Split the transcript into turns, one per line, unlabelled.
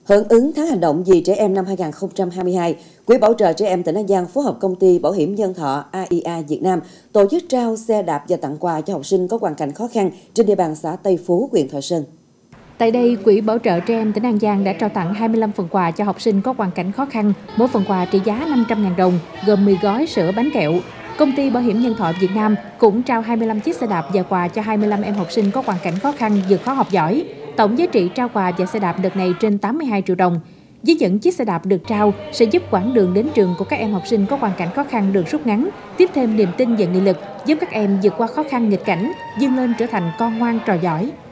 Hưởng ứng tháng hành động vì trẻ em năm 2022, Quỹ Bảo trợ Trẻ Em tỉnh An Giang phối hợp công ty bảo hiểm nhân thọ AIA Việt Nam tổ chức trao xe đạp và tặng quà cho học sinh có hoàn cảnh khó khăn trên địa bàn xã Tây Phú, huyện Thọ Xuân.
Tại đây, Quỹ Bảo trợ Trẻ Em tỉnh An Giang đã trao tặng 25 phần quà cho học sinh có hoàn cảnh khó khăn, mỗi phần quà trị giá 500.000 đồng, gồm 10 gói sữa bánh kẹo. Công ty Bảo hiểm Nhân thọ Việt Nam cũng trao 25 chiếc xe đạp và quà cho 25 em học sinh có hoàn cảnh khó khăn vượt khó học giỏi. Tổng giá trị trao quà và xe đạp đợt này trên 82 triệu đồng. Với những chiếc xe đạp được trao sẽ giúp quãng đường đến trường của các em học sinh có hoàn cảnh khó khăn được rút ngắn, tiếp thêm niềm tin và nghị lực, giúp các em vượt qua khó khăn nghịch cảnh, vươn lên trở thành con ngoan trò giỏi.